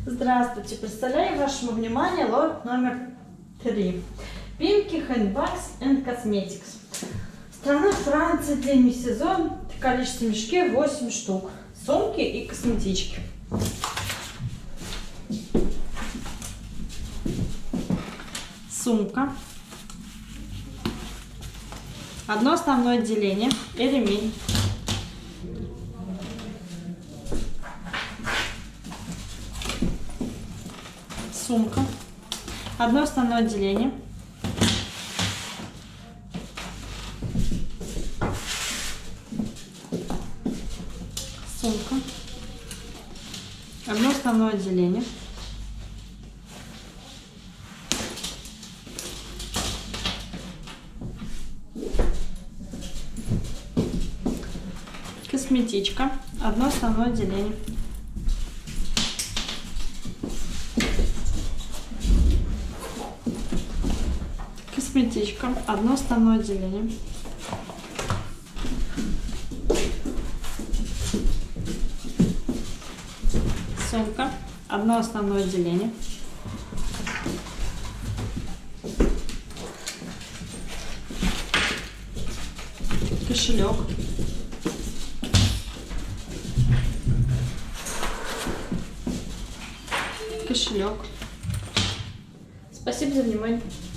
Здравствуйте! Представляю вашему вниманию лот номер 3. PIMKIE HANDBAGS&COSMETICS. Страна Франция, Демисезон. Количество мешке 8 штук. Сумки и косметички. Сумка. Одно основное отделение и ремень. Сумка. Одно основное отделение. Сумка. Одно основное отделение. Косметичка. Одно основное отделение. Косметичка. Одно основное отделение. Сумка. Одно основное отделение. Кошелек. Кошелек. Спасибо за внимание.